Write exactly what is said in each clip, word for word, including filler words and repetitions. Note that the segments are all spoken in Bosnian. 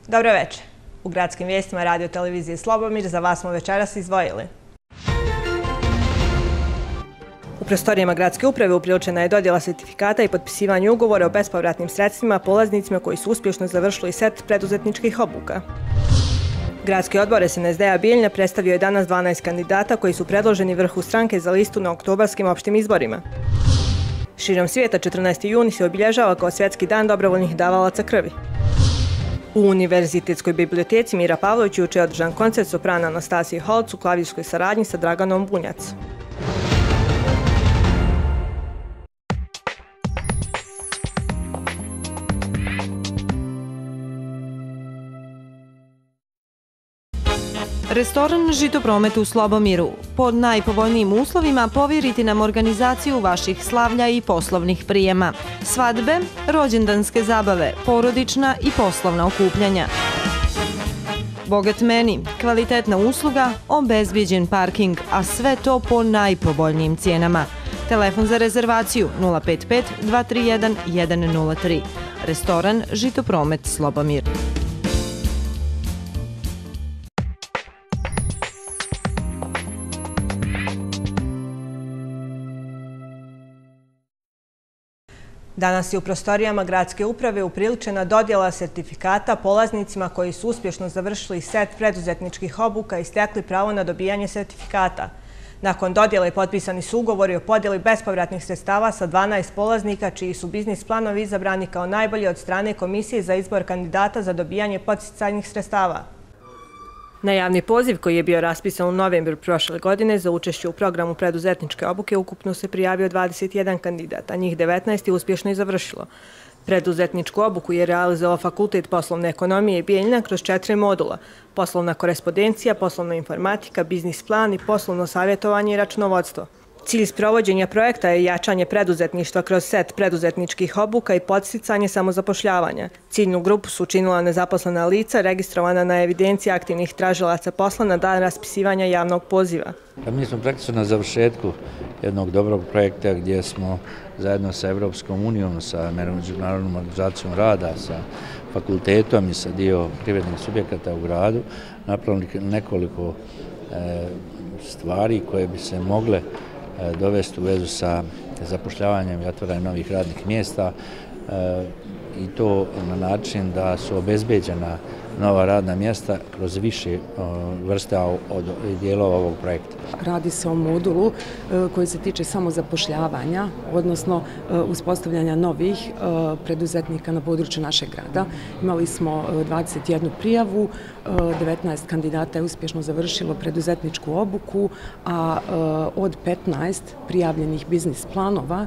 Dobro večer. U gradskim vijestima radio televizije Slobomir za vas smo večeras izdvojili. U prostorijama gradske uprave upriličena je dodjela sertifikata i potpisivanje ugovora o bespovratnim sredstvima polaznicima koji su uspješno završili set preduzetničkih obuka. Gradski odbor S N S D-a Bijeljina predstavio je danas dvanaest kandidata koji su predloženi vrhu stranke za listu na oktobarskim opštim izborima. Širom svijeta četrnaesti juni se obilježava kao Svjetski dan dobrovoljnih davalaca krvi. U Univerzitetskoj biblioteci Mira Pavlović juče je održan koncert soprana Anastasije Holc u klavirskoj saradnji sa Draganom Bunjac. Restoran Žitopromet u Slobomiru. Pod najpovoljnijim uslovima povjeriti nam organizaciju vaših slavlja i poslovnih prijema. Svadbe, rođendanske zabave, porodična i poslovna okupljanja. Bogat meni, kvalitetna usluga, obezbijeđen parking, a sve to po najpovoljnijim cijenama. Telefon za rezervaciju nula pet pet dva tri jedan jedan nula tri. Restoran Žitopromet Slobomir. Danas je u prostorijama gradske uprave upriličena dodjela sertifikata polaznicima koji su uspješno završili set preduzetničkih obuka i stekli pravo na dobijanje sertifikata. Nakon dodjele potpisani su ugovori o podjeli bespovratnih sredstava sa dvanaest polaznika čiji su biznis planovi izabrani kao najbolji od strane Komisije za izbor kandidata za dobijanje podsticajnih sredstava. Na javni poziv koji je bio raspisan u novembru prošle godine za učešće u programu preduzetničke obuke ukupno se prijavio dvadeset jedan kandidat, a njih devetnaest je uspješno i završilo. Preduzetničku obuku je realizovao Fakultet poslovne ekonomije Bijeljina kroz četiri modula: poslovna korespondencija, poslovna informatika, biznis plan i poslovno savjetovanje i računovodstvo. Cilj sprovođenja projekta je jačanje preduzetništva kroz set preduzetničkih obuka i podsticanje samozapošljavanja. Ciljnu grupu su učinila nezaposlena lica registrovana na evidenciji aktivnih tražilaca posla na dan raspisivanja javnog poziva. Mi smo praktično na završetku jednog dobrog projekta gdje smo zajedno sa Evropskom unijom, sa Međunarodnom organizacijom rada, sa fakultetom i sa dio privrednih subjekata u gradu napravili nekoliko stvari koje bi se mogle dovesti u vezu sa zapošljavanjem i otvaranjem novih radnih mjesta i to na način da su obezbeđena nova radna mjesta kroz više vrsta od dijelova ovog projekta. Radi se o modulu koji se tiče samozapošljavanja, odnosno uspostavljanja novih preduzetnika na području našeg grada. Imali smo dvadeset jednu prijavu, devetnaest kandidata je uspješno završilo preduzetničku obuku, a od petnaest prijavljenih biznis planova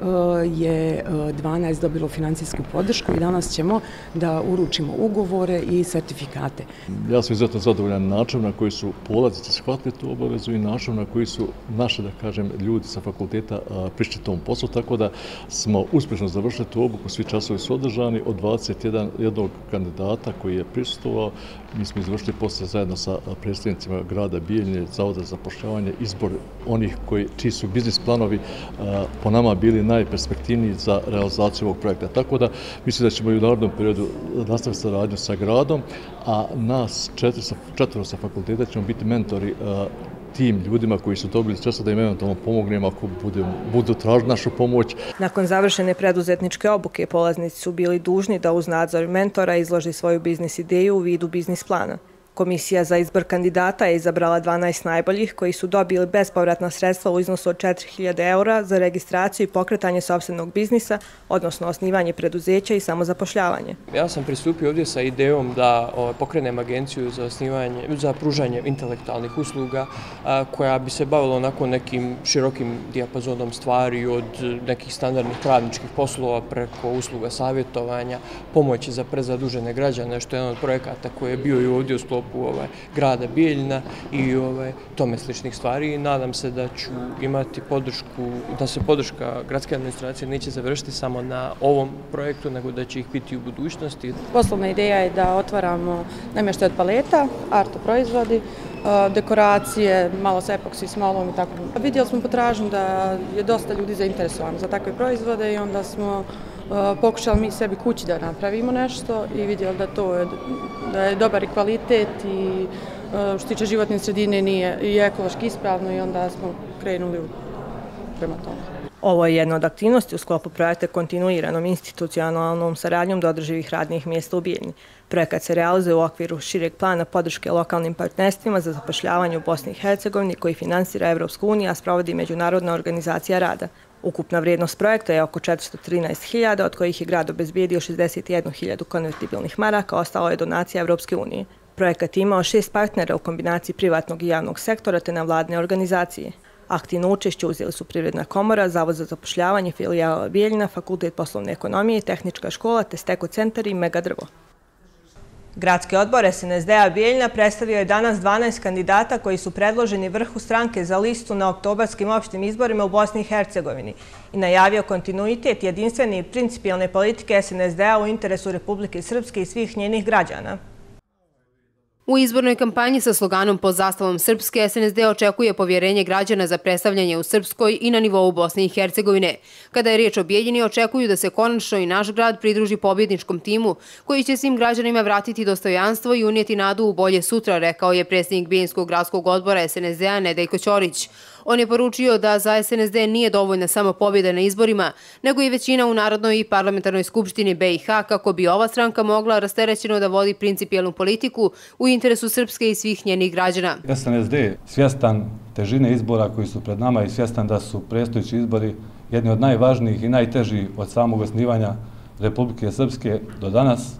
je dvanaest dobilo financijsku podršku i danas ćemo da uručimo ugovore i sertifikate. Ja sam izuzetno zadovoljan način na koji su polaznici shvatili tu obavezu i način na koji su naše, da kažem, ljudi sa fakulteta prišli tom poslu, tako da smo uspješno završili tu obuku, svi časovi su održani. Od dvadeset jednog kandidata koji je prisustvovao, mi smo izvršili posle zajedno sa predstavnicima grada Bijeljine, Zavoda za zapošljavanje, izbor onih koji, čiji su biznis planovi po nama bili najperspektivniji za realizaciju ovog projekta. Tako da mislim da ćemo i u narednom periodu nastaviti saradnju sa gradom, a nas četvoro sa fakulteta ćemo biti mentori tim ljudima koji su dobili sredstva da im eventualno pomognemo ako budu tražili našu pomoć. Nakon završene preduzetničke obuke, polaznici su bili dužni da uz nadzor mentora izloži svoju biznis ideju u vidu biznis plana. Komisija za izbor kandidata je izabrala dvanaest najboljih koji su dobili bespovratna sredstva u iznosu od četiri hiljade eura za registraciju i pokretanje sopstvenog biznisa, odnosno osnivanje preduzeća i samozapošljavanje. Ja sam pristupio ovdje sa idejom da pokrenem agenciju za osnivanje, za pružanje intelektualnih usluga koja bi se bavila onako nekim širokim dijapazonom stvari od nekih standardnih pravničkih poslova preko usluga savjetovanja, pomoći za prezadužene građane, što je jedan od projekata koji je bio i ovdje u sklopu Ovaj, grada Bijeljina i ovaj, tome sličnih stvari. Nadam se da ću imati podršku, da se podrška gradske administracije neće završiti samo na ovom projektu, nego da će ih biti u budućnosti. Poslovna ideja je da otvaramo namještaj od paleta, arto proizvodi, dekoracije, malo sa epoksi, smolom i tako. Vidjeli smo potražnju da je dosta ljudi zainteresovano za takve proizvode i onda smo pokušali mi sebi kući da napravimo nešto i vidjeli da to je, da je dobar i kvalitet i što se tiče životne sredine nije i ekološki ispravno i onda smo krenuli prema tome. Ovo je jedna od aktivnosti u sklopu projekta kontinuiranom institucionalnom saradnjom do održivih radnih mjesta u Bijeljni. Projekat se realizuje u okviru šireg plana podrške lokalnim partnerstvima za zapošljavanje u Bosni i Hercegovini koji finansira Evropska unija, a sprovodi Međunarodna organizacija rada. Ukupna vrijednost projekta je oko četiristo trinaest hiljada, od kojih je grad obezbijedio šezdeset jednu hiljadu konvertibilnih maraka, ostalo je donacija Evropske unije. Projekat je imao šest partnera u kombinaciji privatnog i javnog sektora te nevladine organizacije. Aktivno učešće uzeli su Privredna komora, Zavod za zapošljavanje, filijala Bijeljina, Fakultet poslovne ekonomije, Tehnička škola te Steko centar i Megadrvo. Gradski odbor S N S D-a Bijeljina predstavio je danas dvanaest kandidata koji su predloženi vrhu stranke za listu na oktobarskim opštim izborima u Bosni i Hercegovini i najavio kontinuitet jedinstvene i principijelne politike S N S D-a u interesu Republike Srpske i svih njenih građana. U izbornoj kampanji sa sloganom pod zastavom Srpske S N S D očekuje povjerenje građana za predstavljanje u Srpskoj i na nivou Bosne i Hercegovine. Kada je riječ o Bijeljini, očekuju da se konačno i naš grad pridruži pobjedničkom timu koji će svim građanima vratiti dostojanstvo i unijeti nadu u bolje sutra, rekao je predsjednik Bijeljinskog gradskog odbora S N S D-a Nedeljko Ćorić. On je poručio da za S N S D nije dovoljna samo pobjeda na izborima, nego i većina u Narodnoj i parlamentarnoj skupštini B i H kako bi ova stranka mogla rasterećeno da vodi principijelnu politiku u interesu Srpske i svih njenih građana. S N S D svjestan težine izbora koji su pred nama i svjestan da su predstojeći izbori jedni od najvažnijih i najtežih od samog osnivanja Republike Srpske do danas,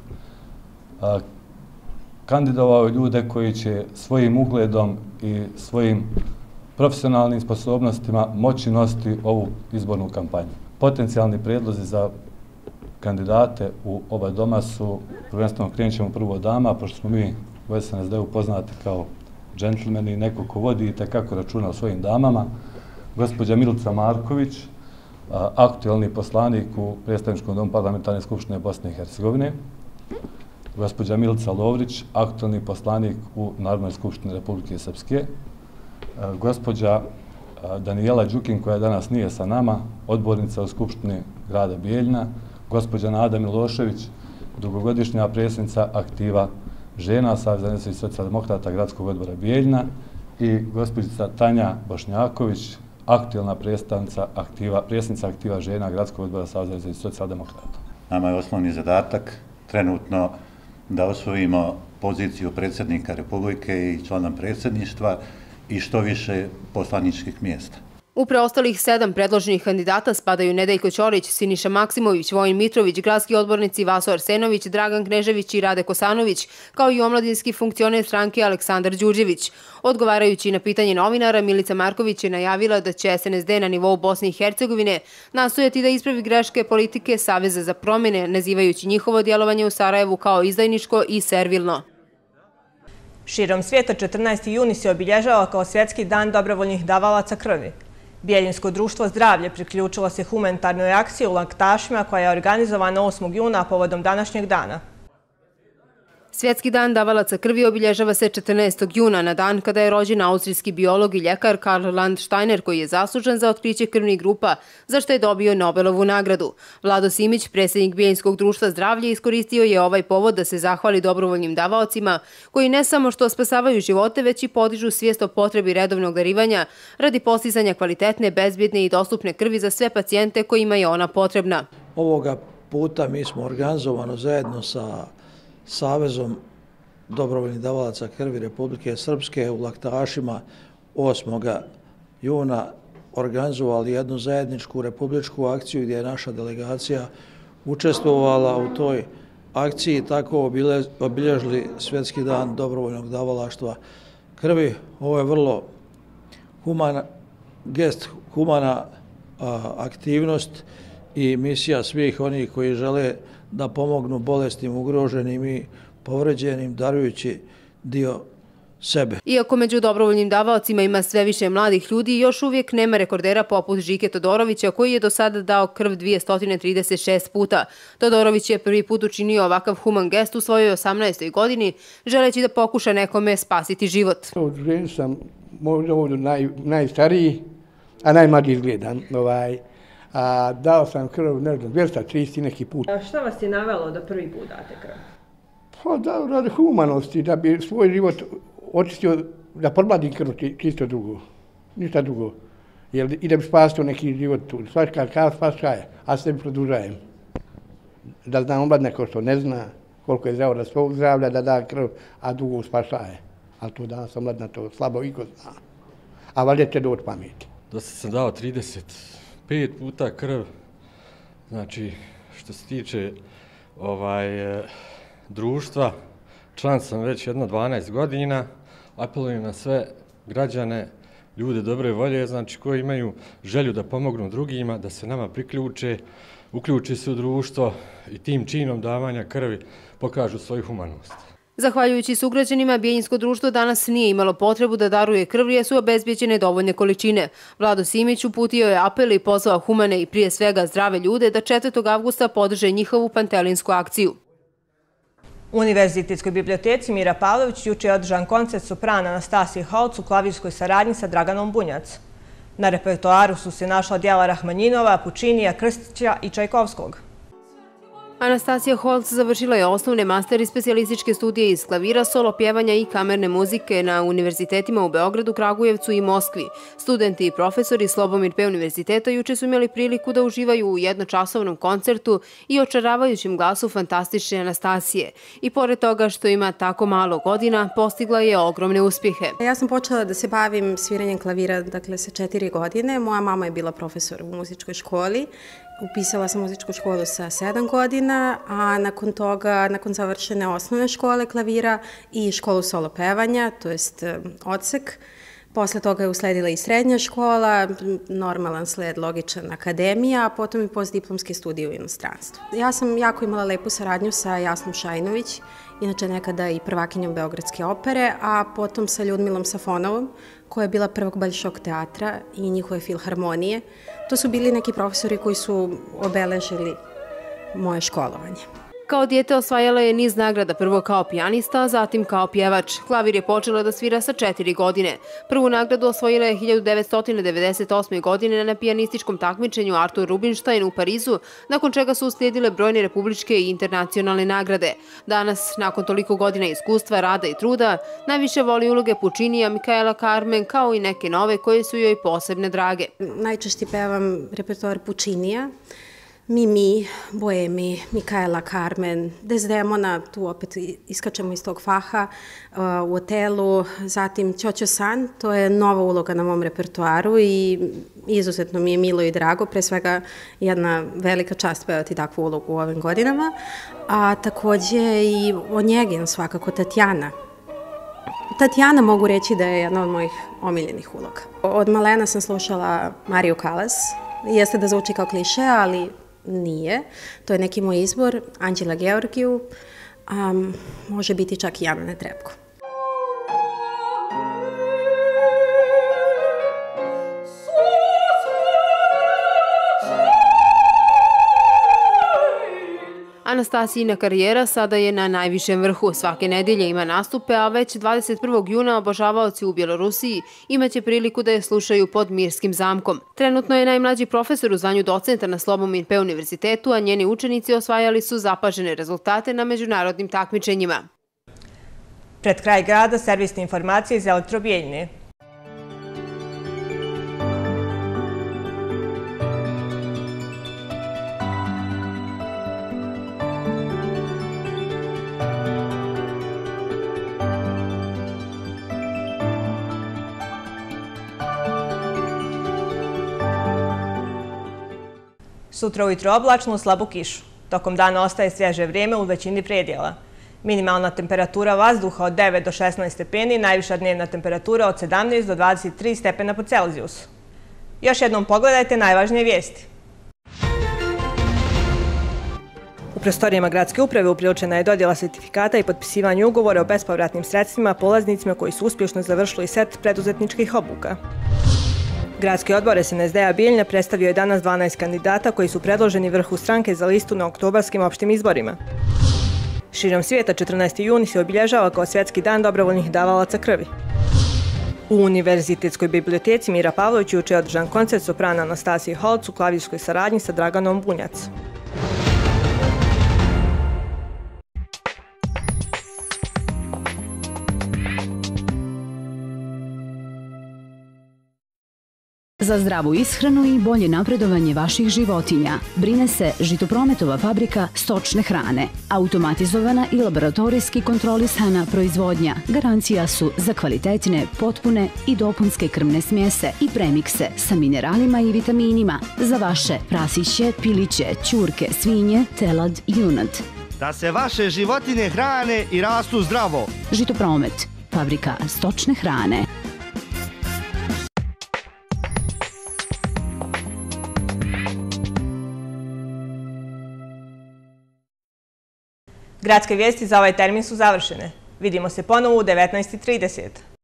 kandidovao ljude koji će svojim ugledom i svojim profesionalnim sposobnostima moći nositi ovu izbornu kampanju. Potencijalni prijedlozi za kandidate u oba doma su, prvenstveno krenut ćemo prvo dama, pošto smo mi u S N S D-u poznati kao džentlmeni, neko ko vodi i tekako računa o svojim damama. Gospođa Milica Marković, aktuelni poslanik u Predstavničkom domu Parlamentarne skupštine Bosne i Hercegovine. Gospođa Milica Lovrić, aktuelni poslanik u Narodnoj skupštini Republike Srpske. Gospođa Danijela Đukin, koja danas nije sa nama, odbornica u Skupštini grada Bijeljina. Gospođa Nada Milošević, dugogodišnja predsjednica aktiva žena Saveza nezavisnih socijaldemokrata gradskog odbora Bijeljina i gospođica Tanja Bošnjaković, aktuelna predsjednica aktiva, predsjednica aktiva žena gradskog odbora Saveza nezavisnih socijaldemokrata. Nama je osnovni zadatak trenutno da osvojimo poziciju predsjednika Republike i člana predsjedništva i što više poslaničkih mjesta. U preostalih sedam predloženih kandidata spadaju Nedeljko Ćorić, Siniša Maksimović, Vojin Mitrović, gradski odbornici Vaso Arsenović, Dragan Knežević i Rade Kosanović, kao i omladinski funkcioner stranke Aleksandar Đurđević. Odgovarajući na pitanje novinara, Milica Marković je najavila da će S N S D na nivou Bosne i Hercegovine nastojati da ispravi greške politike Saveza za promjene, nazivajući njihovo djelovanje u Sarajevu kao izdajničko i servilno. Širom svijeta četrnaesti juni se obilježava kao Svjetski dan dobrovoljnih davalaca krvi. Bijeljinsko društvo Zdravlje priključilo se humanitarnoj akciji u Laktašima koja je organizovana osmog juna povodom današnjeg dana. Svjetski dan davalaca krvi obilježava se četrnaestog juna na dan kada je rođen austrijski biolog i ljekar Karl Landsteiner koji je zaslužan za otkriće krvnih grupa, za što je dobio Nobelovu nagradu. Vlado Simić, predsjednik Bijeljinskog društva Zdravlje, iskoristio je ovaj povod da se zahvali dobrovoljnim davaocima koji ne samo što spasavaju živote, već i podižu svijest o potrebi redovnog darivanja radi postizanja kvalitetne, bezbjedne i dostupne krvi za sve pacijente kojima je ona potrebna. Ovoga puta mi smo organizovano zajedno sa Savezom dobrovoljnih davalaca krvi Republike Srpske u Laktašima osmog juna organizovali jednu zajedničku republičku akciju gdje je naša delegacija učestvovala u toj akciji i tako obilježili Svjetski dan dobrovoljnog davalaštva krvi. Ovo je vrlo humana gest, humana a, aktivnost i misija svih onih koji žele da pomognu bolesnim, ugroženim i povređenim, darujući dio sebe. Iako među dobrovoljnim davaocima ima sve više mladih ljudi, još uvijek nema rekordera poput Žike Todorovića koji je do sada dao krv dvjesto trideset šest puta. Todorović je prvi put učinio ovakav human gest u svojoj osamnaestoj godini, želeći da pokuša nekome spasiti život. U družini sam možda ovdje naj, najstariji, a najmlađi izgledan. Ovaj. a dao sam krv, ne znam, dvjesto trideset neki put. A šta vas je navelo da prvi put date krv? Pa da, radi humanosti, da bi svoj život očistio, da podmladim krv, čisto drugo, ništa drugo. Jer, i da bi spasio neki život tu. Svaška, kada spašaje, a se bi produžajem. Da zna omlad neko što ne zna koliko je zdravo da svog zdravlja da da krv, a drugo spašaje. Ali to danas omladna to slabo iko zna. A valjda će doći pameti. Dosta sam dao trideset pet puta krv. Znači, što se tiče ovaj, e, društva, član sam već jedno dvanaest godina. Apelujem na sve građane, ljude dobre volje, znači koji imaju želju da pomognu drugima, da se nama priključe, uključi se u društvo i tim činom davanja krvi pokažu svoju humanost. Zahvaljujući sugrađanima, Bijeljinsko društvo danas nije imalo potrebu da daruje krv jer su obezbeđene dovoljne količine. Vlado Simić uputio je apel i pozvao humane i prije svega zdrave ljude da četvrtog avgusta podrže njihovu pantelinsku akciju. U Univerzitetskoj biblioteci Mira Pavlović juče je održan koncert soprana Anastasije Holc u klavirskoj saradnji sa Draganom Bunjac. Na repertoaru su se našla djela Rahmanjinova, Pučinija, Krstića i Čajkovskog. Anastasija Holc završila je osnovne master i specijalističke studije iz klavira, solo pjevanja i kamerne muzike na univerzitetima u Beogradu, Kragujevcu i Moskvi. Studenti i profesori Slobomir P. univerziteta juče su imali priliku da uživaju u jednočasovnom koncertu i očaravajućem glasu fantastične Anastasije. I pored toga što ima tako malo godina, postigla je ogromne uspjehe. Ja sam počela da se bavim sviranjem klavira dakle, sa četiri godine. Moja mama je bila profesor u muzičkoj školi. Upisala sam muzičku školu sa sedam godina, a nakon toga, nakon završene osnovne škole klavira i školu solo pevanja, to jest odsek. Posle toga je usledila i srednja škola, normalan sled, logičan akademija, a potom i postdiplomske studije u inostranstvu. Ja sam jako imala lepu saradnju sa Jasnom Šajnović, inače nekada i prvakinjom Beogradske opere, a potom sa Ljudmilom Safonovom, koja je bila prvog Baljšog teatra i njihove filharmonije. To su bili neki profesori koji su obeležili moje školovanje. Kao dijete osvajala je niz nagrada, prvo kao pijanista, a zatim kao pjevač. Klavir je počela da svira sa četiri godine. Prvu nagradu osvojila je hiljadu devetsto devedeset osme. godine na pijanističkom takmičenju Artur Rubinstein u Parizu, nakon čega su uslijedile brojne republičke i internacionalne nagrade. Danas, nakon toliko godina iskustva, rada i truda, najviše voli uloge Pučinija, Mikaela Carmen, kao i neke nove koje su joj posebne drage. Najčešće pevam repertoar Pučinija, Mimi, Boemi, Mikaela Carmen, Desdemona, tu opet iskačemo iz tog faha, u Otelu, zatim Ćoćo San, to je nova uloga na mom repertoaru i izuzetno mi je milo i drago, pre svega jedna velika čast pevati takvu ulogu u ovim godinama, a takođe i Onjegin, svakako Tatjana. Tatjana mogu reći da je jedna od mojih omiljenih uloga. Od malena sam slušala Mariju Kalas, jeste da zvuči kao kliše, ali nije. To je neki moj izbor, Anđela Georgiju, um, može biti čak i Jana Netrebko. Anastasijina karijera sada je na najvišem vrhu. Svake nedelje ima nastupe, a već dvadeset prvog juna obožavaoci u Bjelorusiji imaće priliku da je slušaju pod Mirskim zamkom. Trenutno je najmlađi profesor u zvanju docenta na Slobomir P. univerzitetu, a njeni učenici osvajali su zapažene rezultate na međunarodnim takmičenjima. Pred kraj grada servisne informacije iz Elektrobijeljine. Sutra ujutro oblačno, slabu kišu. Tokom dana ostaje svježe vrijeme u većini predjela. Minimalna temperatura vazduha od devet do šesnaest stepeni, najviša dnevna temperatura od sedamnaest do dvadeset tri stepena po Celzijusu. Još jednom pogledajte najvažnije vijesti. U prostorijama gradske uprave upriličena je dodjela sertifikata i potpisivanje ugovora o bespovratnim sredstvima polaznicima koji su uspješno završili set preduzetničkih obuka. Gradski odbor S N S D-a Bijeljina predstavio je danas dvanaest kandidata koji su predloženi vrhu stranke za listu na oktobarskim opštim izborima. Širom svijeta četrnaesti juni se obilježava kao svjetski dan dobrovoljnih davalaca krvi. U Univerzitetskoj biblioteci Mira Pavlović juče je održan koncert soprana Anastasije Holc u klavirskoj saradnji sa Draganom Bunjac. Za zdravu ishranu i bolje napredovanje vaših životinja brine se Žitoprometova fabrika stočne hrane. Automatizovana i laboratorijski kontrolisana proizvodnja garancija su za kvalitetne, potpune i dopunske krmne smjese i premikse sa mineralima i vitaminima za vaše prasiće, piliće, ćurke, svinje, telad, junad. Da se vaše životinje hrane i rastu zdravo. Žitopromet, fabrika stočne hrane. Gradske vijesti za ovaj termin su završene. Vidimo se ponovo u devetnaest i trideset.